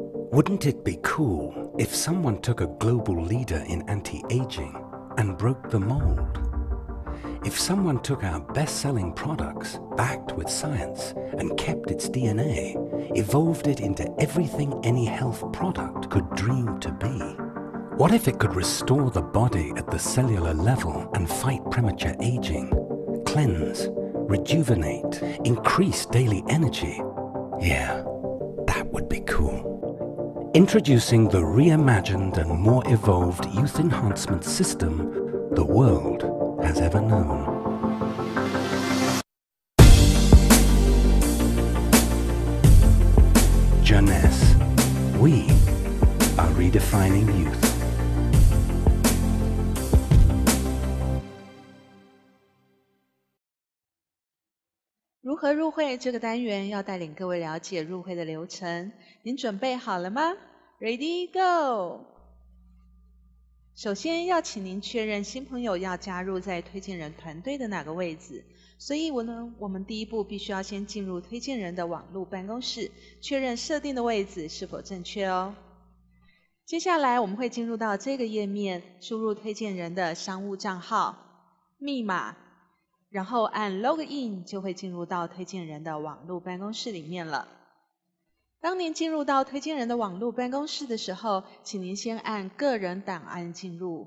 Wouldn't it be cool if someone took a global leader in anti-aging and broke the mold? If someone took our best-selling products, backed with science, and kept its DNA, evolved it into everything any health product could dream to be? What if it could restore the body at the cellular level and fight premature aging, cleanse, rejuvenate, increase daily energy? Yeah, that would be cool. Introducing the reimagined and more evolved youth enhancement system the world has ever known. Jeunesse, we are redefining youth. 如何入会这个单元要带领各位了解入会的流程，您准备好了吗 ？Ready go！ 首先要请您确认新朋友要加入在推荐人团队的哪个位置，所以我们第一步必须要先进入推荐人的网络办公室，确认设定的位置是否正确哦。接下来我们会进入到这个页面，输入推荐人的商务账号、密码。然后按 Login 就会进入到推荐人的网络办公室里面了。当您进入到推荐人的网络办公室的时候，请您先按个人档案进入。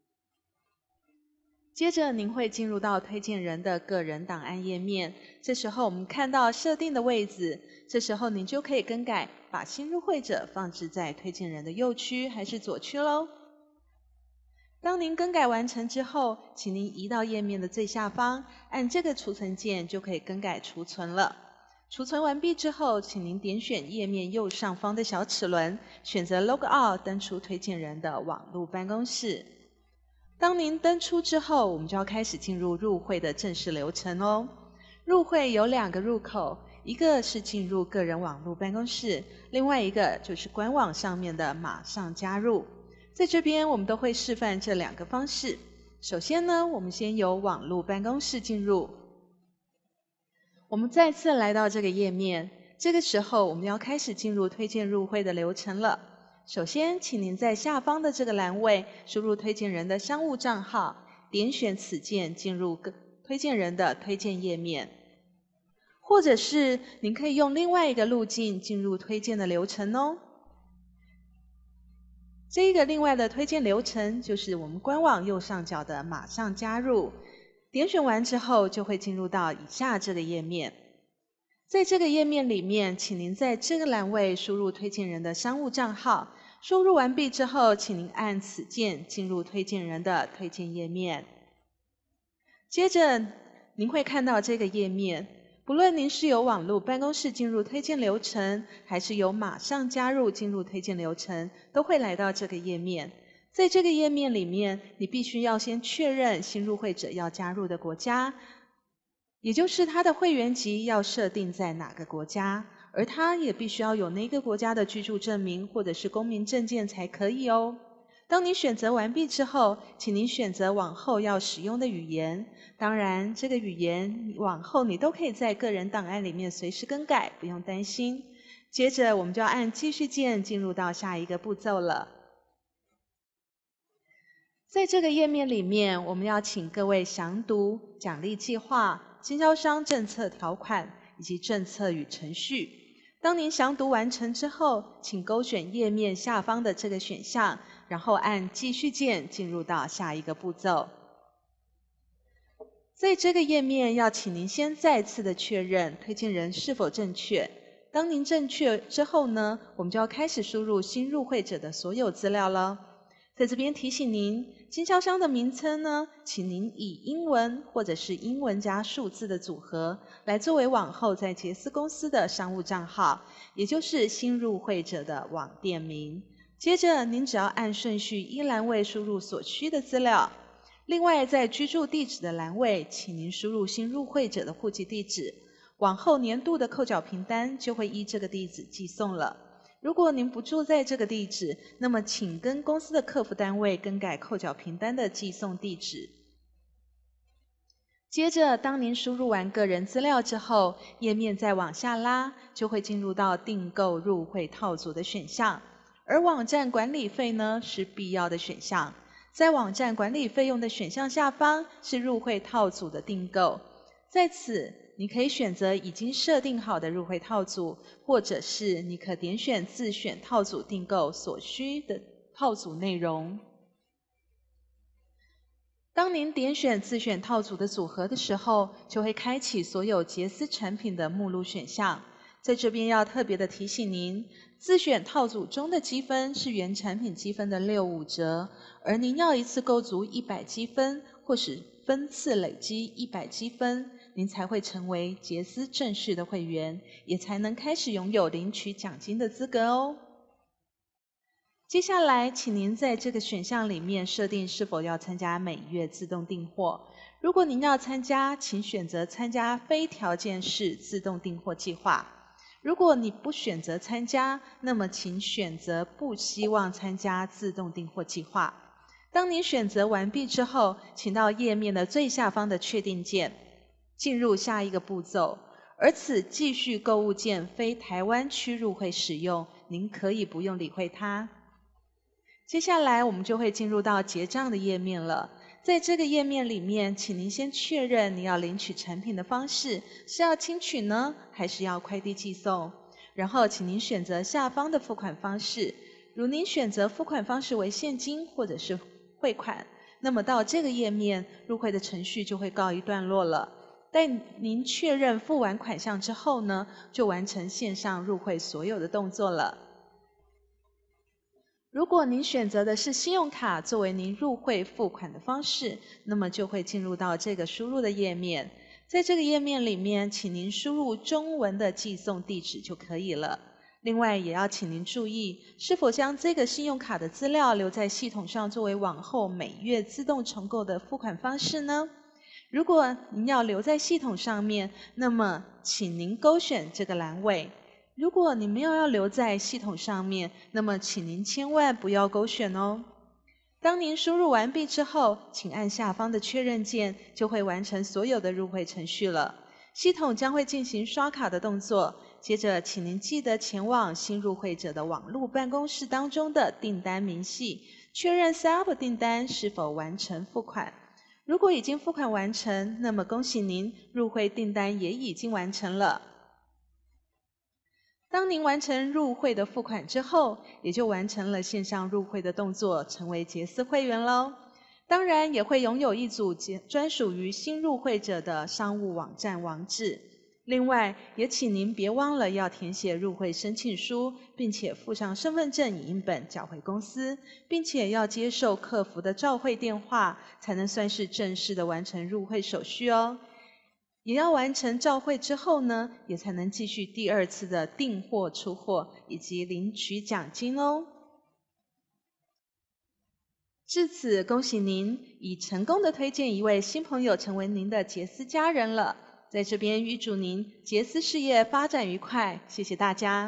接着您会进入到推荐人的个人档案页面，这时候我们看到设定的位置，这时候您就可以更改，把新入会者放置在推荐人的右区还是左区咯。当您更改完成之后，请您移到页面的最下方，按这个储存键就可以更改储存了。储存完毕之后，请您点选页面右上方的小齿轮，选择 Log Out 登出推荐人的网络办公室。当您登出之后，我们就要开始进入入会的正式流程哦。入会有2个入口，一个是进入个人网络办公室，另外一个就是官网上面的马上加入。在这边我们都会示范这2个方式。首先呢，我们先由网络办公室进入。我们再次来到这个页面，这个时候我们要开始进入推荐入会的流程了。首先，请您在下方的这个栏位输入推荐人的商务账号，点选此键进入推荐人的推荐页面。或者是您可以用另外一个路径进入推荐的流程哦。这一个另外的推荐流程就是我们官网右上角的马上加入，点选完之后就会进入到以下这个页面。在这个页面里面，请您在这个栏位输入推荐人的商务账号，输入完毕之后，请您按此键进入推荐人的推荐页面。接着您会看到这个页面，不论您是由网络办公室进入推荐流程，还是由马上加入进入推荐流程，都会来到这个页面。在这个页面里面，你必须要先确认新入会者要加入的国家，也就是他的会员级要设定在哪个国家，而他也必须要有那个国家的居住证明或者是公民证件才可以哦。当你选择完毕之后，请您选择往后要使用的语言。当然，这个语言往后你都可以在个人档案里面随时更改，不用担心。接着我们就要按继续键进入到下一个步骤了。在这个页面里面，我们要请各位详读奖励计划、经销商政策条款以及政策与程序。当您详读完成之后，请勾选页面下方的这个选项，然后按继续键进入到下一个步骤。在这个页面要请您先再次的确认推荐人是否正确。当您正确之后呢，我们就要开始输入新入会者的所有资料了。在这边提醒您，经销商的名称呢，请您以英文或者是英文加数字的组合来作为往后在杰斯公司的商务账号，也就是新入会者的网店名。接着您只要按顺序依栏位输入所需的资料。另外在居住地址的栏位，请您输入新入会者的户籍地址，往后年度的扣缴凭单就会依这个地址寄送了。如果您不住在这个地址，那么请跟公司的客服单位更改扣缴凭单的寄送地址。 接着，当您输入完个人资料之后，页面再往下拉，就会进入到订购入会套组的选项。而网站管理费呢，是必要的选项。在网站管理费用的选项下方是入会套组的订购，在此你可以选择已经设定好的入会套组，或者是你可点选自选套组订购所需的套组内容。当您点选自选套组的组合的时候，就会开启所有杰斯产品的目录选项。在这边要特别的提醒您，自选套组中的积分是原产品积分的65折，而您要一次购足100积分，或是分次累积100积分，您才会成为杰斯正式的会员，也才能开始拥有领取奖金的资格哦。接下来，请您在这个选项里面设定是否要参加每月自动订货。如果您要参加，请选择参加非条件式自动订货计划。如果你不选择参加，那么请选择不希望参加自动订货计划。当您选择完毕之后，请到页面的最下方的确定键，进入下一个步骤。而此继续购物键非台湾区入会使用，您可以不用理会它。接下来我们就会进入到结账的页面了。在这个页面里面，请您先确认你要领取产品的方式，是要轻取呢，还是要快递寄送？然后请您选择下方的付款方式，如您选择付款方式为现金或者是汇款，那么到这个页面，入会的程序就会告一段落了。待您确认付完款项之后呢，就完成线上入会所有的动作了。如果您选择的是信用卡作为您入会付款的方式，那么就会进入到这个输入的页面。在这个页面里面，请您输入中文的寄送地址就可以了。另外，也要请您注意，是否将这个信用卡的资料留在系统上作为往后每月自动重购的付款方式呢？如果您要留在系统上面，那么请您勾选这个栏位。如果你没有要留在系统上面，那么请您千万不要勾选哦。当您输入完毕之后，请按下方的确认键，就会完成所有的入会程序了。系统将会进行刷卡的动作，接着请您记得前往新入会者的网络办公室当中的订单明细，确认 Set 订单是否完成付款。如果已经付款完成，那么恭喜您，入会订单也已经完成了。当您完成入会的付款之后，也就完成了线上入会的动作，成为杰斯会员喽。当然也会拥有一组专属于新入会者的商务网站网址。另外，也请您别忘了要填写入会申请书，并且附上身份证影印本缴回公司，并且要接受客服的召会电话，才能算是正式的完成入会手续哦。也要完成召会之后呢，也才能继续第2次的订货出货以及领取奖金哦。至此，恭喜您已成功的推荐一位新朋友成为您的杰斯家人了。在这边预祝您杰斯事业发展愉快，谢谢大家。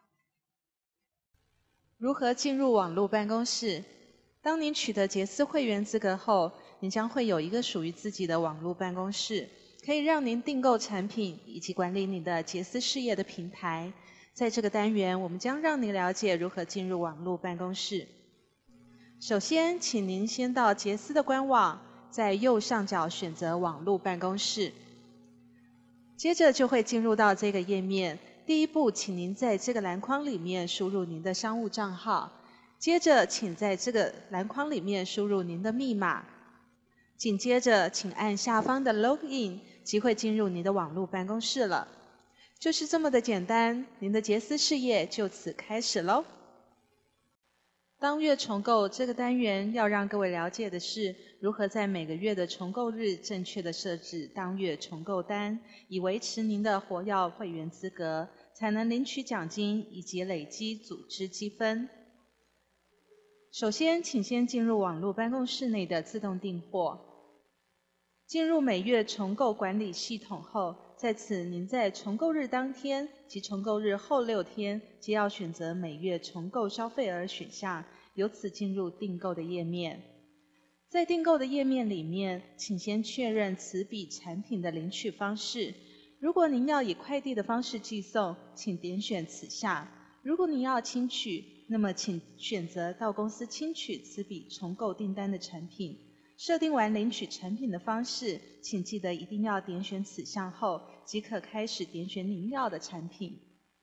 如何进入网络办公室？当您取得杰斯会员资格后，您将会有一个属于自己的网络办公室。可以让您订购产品以及管理你的杰斯事业的平台。在这个单元，我们将让您了解如何进入网络办公室。首先，请您先到杰斯的官网，在右上角选择网络办公室。接着就会进入到这个页面。第一步，请您在这个栏框里面输入您的商务账号。接着，请在这个栏框里面输入您的密码。紧接着，请按下方的 Login。即会进入您的网络办公室了。就是这么的简单，您的杰斯事业就此开始喽。当月重购这个单元要让各位了解的是，如何在每个月的重购日正确的设置当月重购单，以维持您的活跃会员资格，才能领取奖金以及累积组织积分。首先，请先进入网络办公室内的自动订货。进入每月重购管理系统后，在此您在重购日当天及重购日后6天，皆要选择每月重购消费额选项，由此进入订购的页面。 在订购的页面里面，请先确认此笔产品的领取方式。如果您要以快递的方式寄送，请点选此下。如果您要轻取，那么请选择到公司轻取此笔重购订单的产品。设定完领取产品的方式，请记得一定要点选此项后，即可开始点选您要的产品。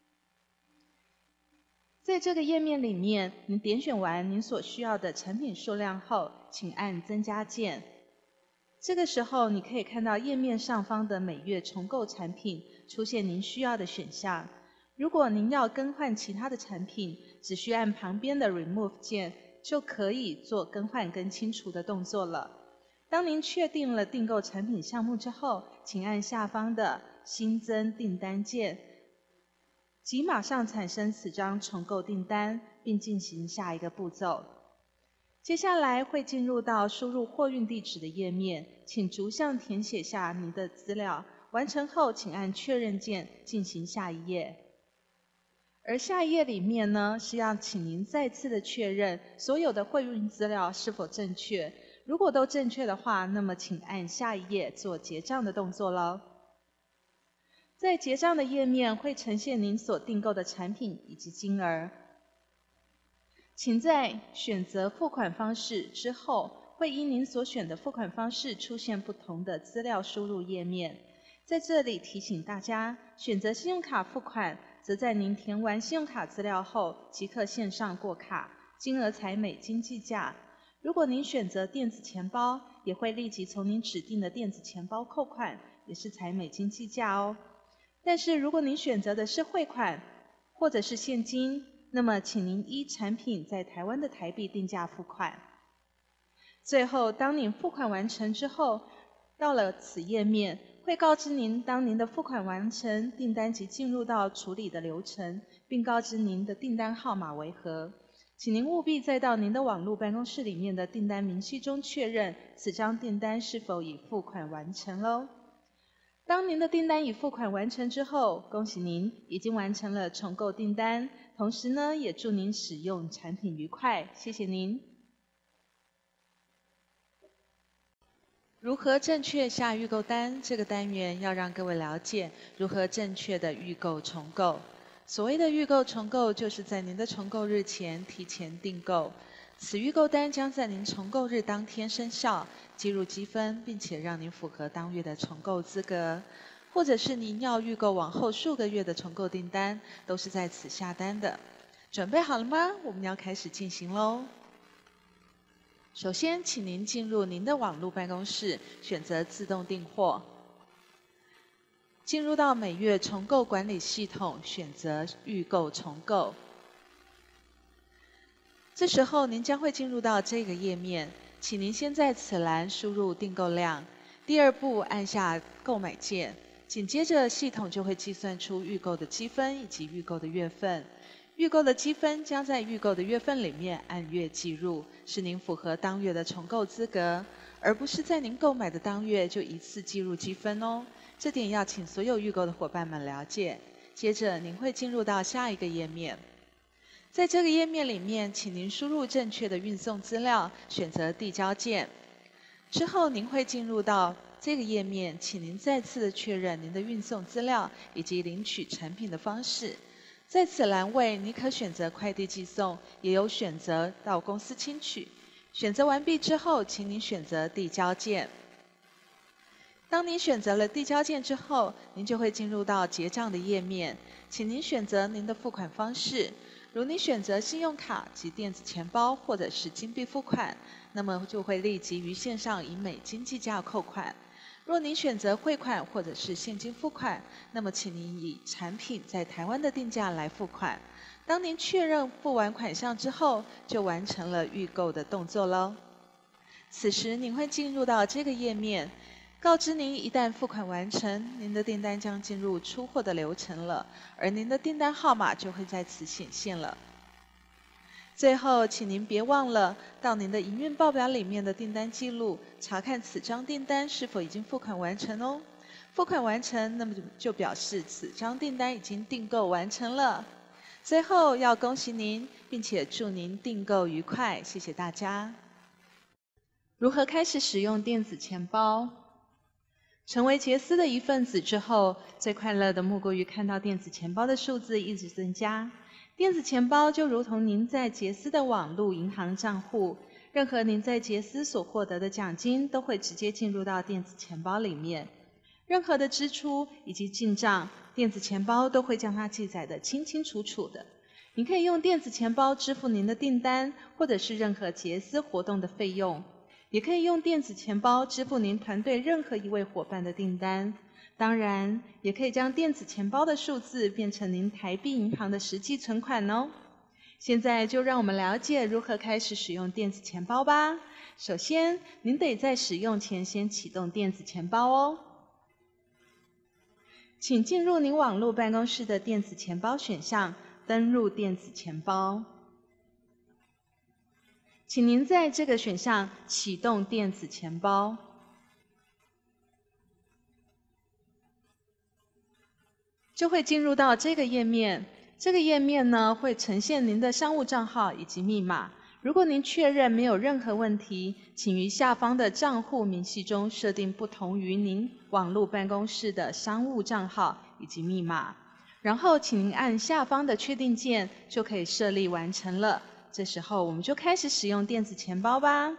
在这个页面里面，您点选完您所需要的产品数量后，请按增加键。这个时候，你可以看到页面上方的每月重购产品出现您需要的选项。如果您要更换其他的产品，只需按旁边的 Remove 键，就可以做更换跟清除的动作了。当您确定了订购产品项目之后，请按下方的新增订单键，即马上产生此张重购订单，并进行下一个步骤。接下来会进入到输入货运地址的页面，请逐项填写下您的资料，完成后请按确认键进行下一页。而下一页里面呢，是要请您再次的确认所有的货运资料是否正确。如果都正确的话，那么请按下一页做结账的动作咯。在结账的页面会呈现您所订购的产品以及金额。请在选择付款方式之后，会因您所选的付款方式出现不同的资料输入页面。在这里提醒大家，选择信用卡付款，则在您填完信用卡资料后，即可线上过卡，金额采美金计价。如果您选择电子钱包，也会立即从您指定的电子钱包扣款，也是采美金计价哦。但是如果您选择的是汇款或者是现金，那么请您依产品在台湾的台币定价付款。最后，当您付款完成之后，到了此页面，会告知您当您的付款完成，订单即进入到处理的流程，并告知您的订单号码为何。请您务必再到您的网络办公室里面的订单明细中确认此张订单是否已付款完成咯。当您的订单已付款完成之后，恭喜您已经完成了重购订单，同时呢，也祝您使用产品愉快，谢谢您。如何正确下预购单？这个单元要让各位了解如何正确的预购重购。所谓的预购重购，就是在您的重购日前提前订购，此预购单将在您重购日当天生效，计入积分，并且让您符合当月的重购资格。或者是您要预购往后数个月的重购订单，都是在此下单的。准备好了吗？我们要开始进行咯。首先，请您进入您的网络办公室，选择自动订货。进入到每月重购管理系统，选择预购重购。这时候您将会进入到这个页面，请您先在此栏输入订购量，第二步按下购买键，紧接着系统就会计算出预购的积分以及预购的月份。预购的积分将在预购的月份里面按月计入，使您符合当月的重购资格，而不是在您购买的当月就一次计入积分哦。这点要请所有预购的伙伴们了解。接着您会进入到下一个页面，在这个页面里面，请您输入正确的运送资料，选择递交键。之后您会进入到这个页面，请您再次的确认您的运送资料以及领取产品的方式。在此栏位，你可选择快递寄送，也有选择到公司轻取。选择完毕之后，请您选择递交键。当您选择了递交键之后，您就会进入到结账的页面，请您选择您的付款方式。如您选择信用卡及电子钱包或者是金币付款，那么就会立即于线上以美金计价扣款。若您选择汇款或者是现金付款，那么请您以产品在台湾的定价来付款。当您确认付完款项之后，就完成了预购的动作咯。此时您会进入到这个页面，告知您一旦付款完成，您的订单将进入出货的流程了，而您的订单号码就会在此显现了。最后，请您别忘了到您的营运报表里面的订单记录，查看此张订单是否已经付款完成哦。付款完成，那么就表示此张订单已经订购完成了。最后要恭喜您，并且祝您订购愉快，谢谢大家。 如何开始使用电子钱包？成为杰斯的一份子之后，最快乐的莫过于看到电子钱包的数字一直增加。电子钱包就如同您在杰斯的网络银行账户，任何您在杰斯所获得的奖金都会直接进入到电子钱包里面。任何的支出以及进账，电子钱包都会将它记载得清清楚楚的。你可以用电子钱包支付您的订单，或者是任何杰斯活动的费用。也可以用电子钱包支付您团队任何一位伙伴的订单。当然，也可以将电子钱包的数字变成您台币银行的实际存款哦。现在就让我们了解如何开始使用电子钱包吧。首先，您得在使用前先启动电子钱包哦。请进入您网络办公室的电子钱包选项，登入电子钱包。请您在这个选项启动电子钱包。就会进入到这个页面。这个页面呢，会呈现您的商务账号以及密码。如果您确认没有任何问题，请于下方的账户明细中设定不同于您网络办公室的商务账号以及密码。然后请您按下方的确定键，就可以设立完成了。这时候我们就开始使用电子钱包吧。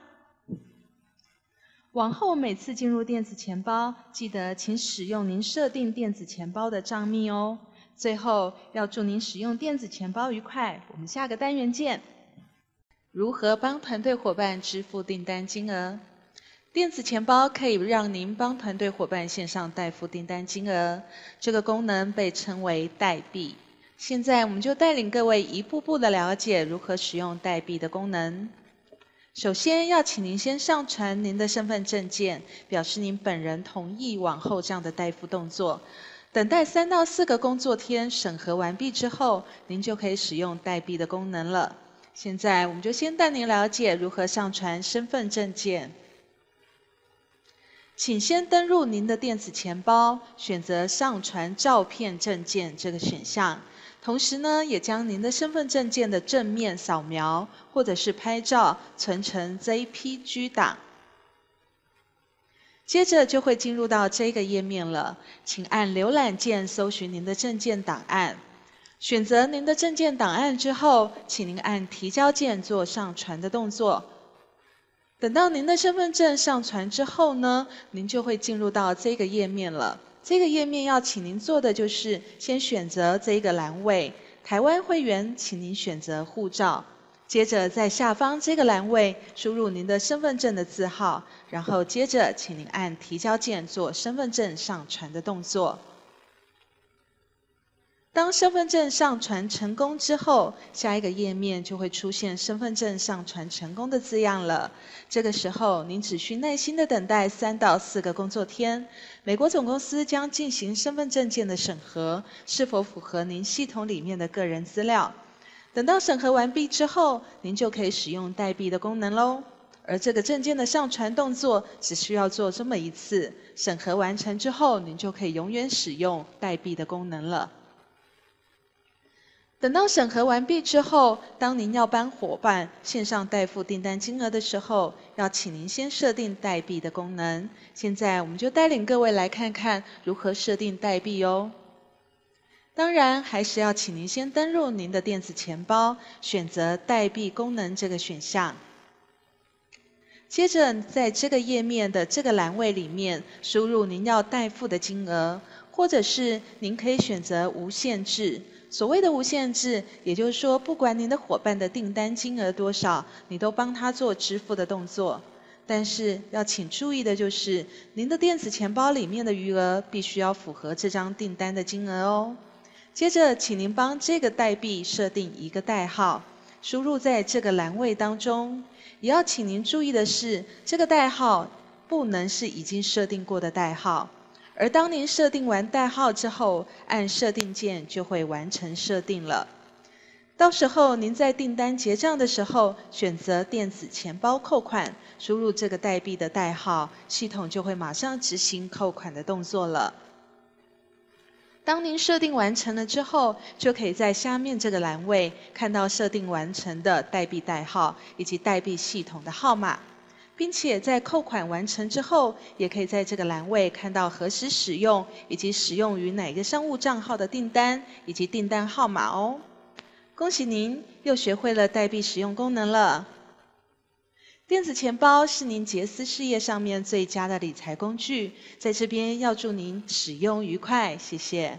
往后每次进入电子钱包，记得请使用您设定电子钱包的账密哦。最后要祝您使用电子钱包愉快，我们下个单元见。如何帮团队伙伴支付订单金额？电子钱包可以让您帮团队伙伴线上代付订单金额，这个功能被称为代币。现在我们就带领各位一步步的了解如何使用代币的功能。首先要请您先上传您的身份证件，表示您本人同意往后这样的代付动作。等待3到4个工作天审核完毕之后，您就可以使用代币的功能了。现在我们就先带您了解如何上传身份证件。请先登入您的电子钱包，选择上传照片证件这个选项。同时呢，也将您的身份证件的正面扫描或者是拍照存成 JPG 档。接着就会进入到这个页面了，请按浏览键搜寻您的证件档案。选择您的证件档案之后，请您按提交键做上传的动作。等到您的身份证上传之后呢，您就会进入到这个页面了。这个页面要请您做的就是先选择这个栏位，台湾会员，请您选择护照。接着在下方这个栏位输入您的身份证的字号，然后接着请您按提交键做身份证上传的动作。当身份证上传成功之后，下一个页面就会出现身份证上传成功的字样了。这个时候，您只需耐心的等待3到4个工作天，美国总公司将进行身份证件的审核，是否符合您系统里面的个人资料。等到审核完毕之后，您就可以使用代币的功能咯。而这个证件的上传动作只需要做这么一次，审核完成之后，您就可以永远使用代币的功能了。等到审核完毕之后，当您要帮伙伴线上代付订单金额的时候，要请您先设定代币的功能。现在我们就带领各位来看看如何设定代币哦。当然，还是要请您先登入您的电子钱包，选择代币功能这个选项。接着，在这个页面的这个栏位里面，输入您要代付的金额，或者是您可以选择无限制。所谓的无限制，也就是说，不管您的伙伴的订单金额多少，你都帮他做支付的动作。但是要请注意的就是，您的电子钱包里面的余额必须要符合这张订单的金额哦。接着，请您帮这个代币设定一个代号，输入在这个栏位当中。也要请您注意的是，这个代号不能是已经设定过的代号。而当您设定完代号之后，按设定键就会完成设定了。到时候您在订单结账的时候，选择电子钱包扣款，输入这个代币的代号，系统就会马上执行扣款的动作了。当您设定完成了之后，就可以在下面这个栏位看到设定完成的代币代号以及代币系统的号码。 并且在扣款完成之后，也可以在这个栏位看到何时使用，以及使用于哪个商务账号的订单，以及订单号码哦。恭喜您又学会了代币使用功能了。电子钱包是您杰斯事业上面最佳的理财工具，在这边要祝您使用愉快，谢谢。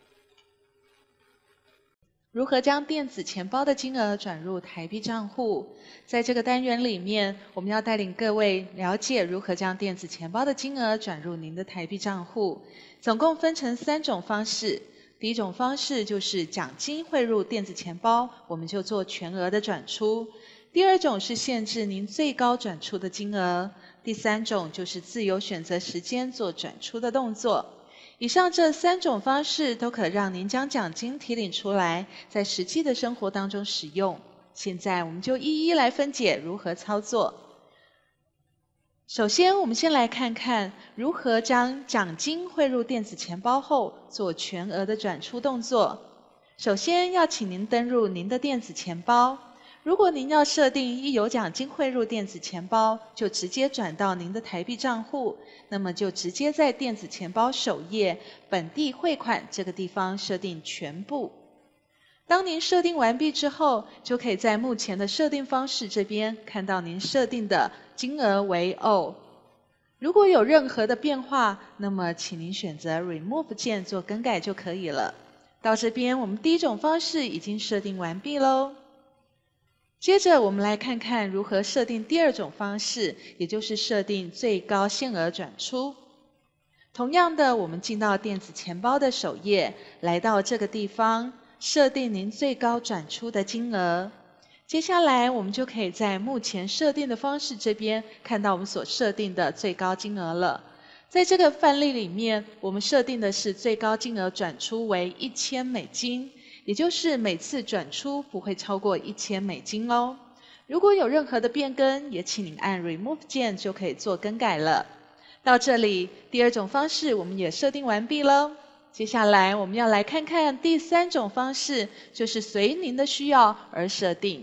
如何将电子钱包的金额转入台币账户？在这个单元里面，我们要带领各位了解如何将电子钱包的金额转入您的台币账户。总共分成3种方式。第一种方式就是奖金汇入电子钱包，我们就做全额的转出。第二种是限制您最高转出的金额。第3种就是自由选择时间做转出的动作。以上这3种方式都可让您将奖金提领出来，在实际的生活当中使用。现在我们就一一来分解如何操作。首先，我们先来看看如何将奖金汇入电子钱包后做全额的转出动作。首先要请您登入您的电子钱包。如果您要设定一有奖金汇入电子钱包，就直接转到您的台币账户，那么就直接在电子钱包首页本地汇款这个地方设定全部。当您设定完毕之后，就可以在目前的设定方式这边看到您设定的金额为 O。如果有任何的变化，那么请您选择 Remove 键做更改就可以了。到这边，我们第一种方式已经设定完毕喽。接着我们来看看如何设定第二种方式，也就是设定最高限额转出。同样的，我们进到电子钱包的首页，来到这个地方，设定您最高转出的金额。接下来我们就可以在目前设定的方式这边看到我们所设定的最高金额了。在这个范例里面，我们设定的是最高金额转出为$1000，也就是每次转出不会超过$1000哦。如果有任何的变更，也请您按 Remove 键就可以做更改了。到这里，第二种方式我们也设定完毕了。接下来我们要来看看第3种方式，就是随您的需要而设定。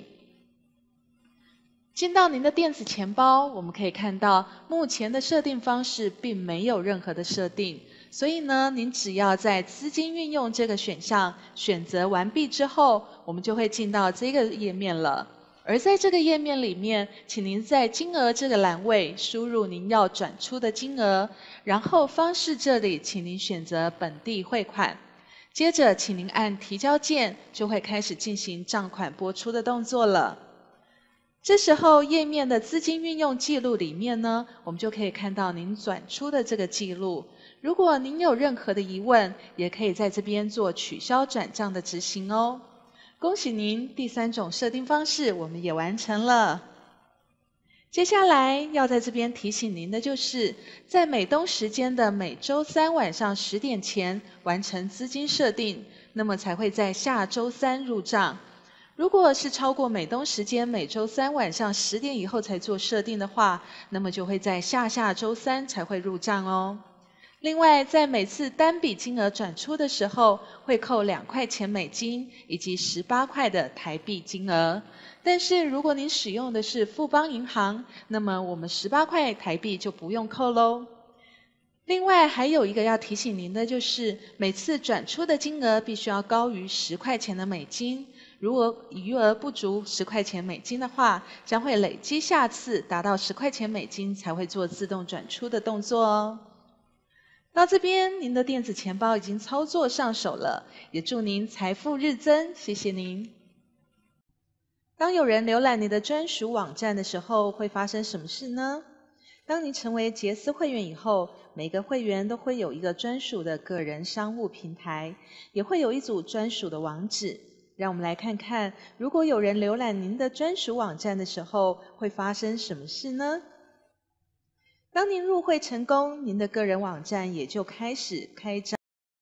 进到您的电子钱包，我们可以看到目前的设定方式并没有任何的设定，所以呢，您只要在资金运用这个选项选择完毕之后，我们就会进到这个页面了。而在这个页面里面，请您在金额这个栏位输入您要转出的金额，然后方式这里请您选择本地汇款，接着请您按提交键，就会开始进行账款拨出的动作了。这时候页面的资金运用记录里面呢，我们就可以看到您转出的这个记录。如果您有任何的疑问，也可以在这边做取消转账的执行哦。恭喜您，第3种设定方式我们也完成了。接下来要在这边提醒您的就是，在美东时间的每周3晚上10点前完成资金设定，那么才会在下周3入账。如果是超过美东时间每周3晚上10点以后才做设定的话，那么就会在下下周3才会入账哦。另外，在每次单笔金额转出的时候，会扣2块钱美金以及18块的台币金额。但是如果您使用的是富邦银行，那么我们18块台币就不用扣喽。另外还有一个要提醒您的就是，每次转出的金额必须要高于10块钱的美金。如果余额不足10块钱美金的话，将会累积下次达到10块钱美金才会做自动转出的动作哦。到这边，您的电子钱包已经操作上手了，也祝您财富日增，谢谢您。当有人浏览你的专属网站的时候，会发生什么事呢？当你成为杰斯会员以后，每个会员都会有一个专属的个人商务平台，也会有一组专属的网址。让我们来看看，如果有人浏览您的专属网站的时候，会发生什么事呢？当您入会成功，您的个人网站也就开始开张。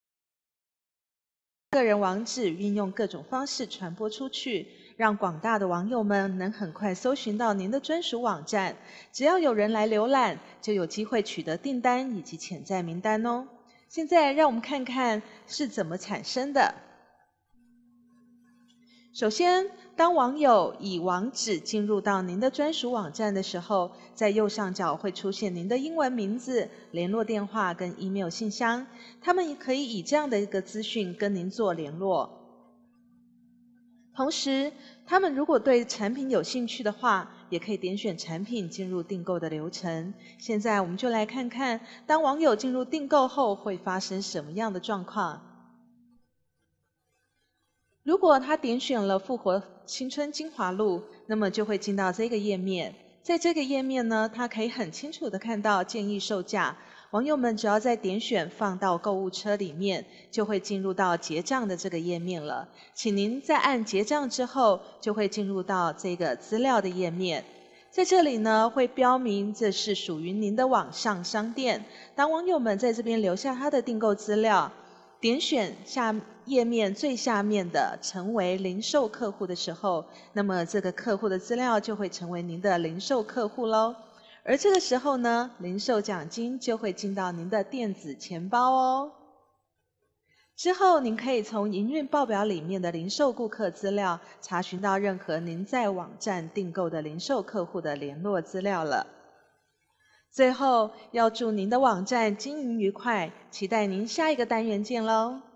个人网址运用各种方式传播出去，让广大的网友们能很快搜寻到您的专属网站。只要有人来浏览，就有机会取得订单以及潜在名单哦。现在让我们看看是怎么产生的。首先， 当网友以网址进入到您的专属网站的时候，在右上角会出现您的英文名字、联络电话跟 email 信箱，他们也可以以这样的一个资讯跟您做联络。同时，他们如果对产品有兴趣的话，也可以点选产品进入订购的流程。现在我们就来看看，当网友进入订购后会发生什么样的状况。如果他点选了复活青春精华露，那么就会进到这个页面。在这个页面呢，他可以很清楚的看到建议售价。网友们只要再点选放到购物车里面，就会进入到结账的这个页面了。请您在按结账之后，就会进入到这个资料的页面。在这里呢，会标明这是属于您的网上商店。当网友们在这边留下他的订购资料，点选页面最下面的成为零售客户的时候，那么这个客户的资料就会成为您的零售客户咯。而这个时候呢，零售奖金就会进到您的电子钱包哦。之后您可以从营运报表里面的零售顾客资料查询到任何您在网站订购的零售客户的联络资料了。最后要祝您的网站经营愉快，期待您下一个单元见咯。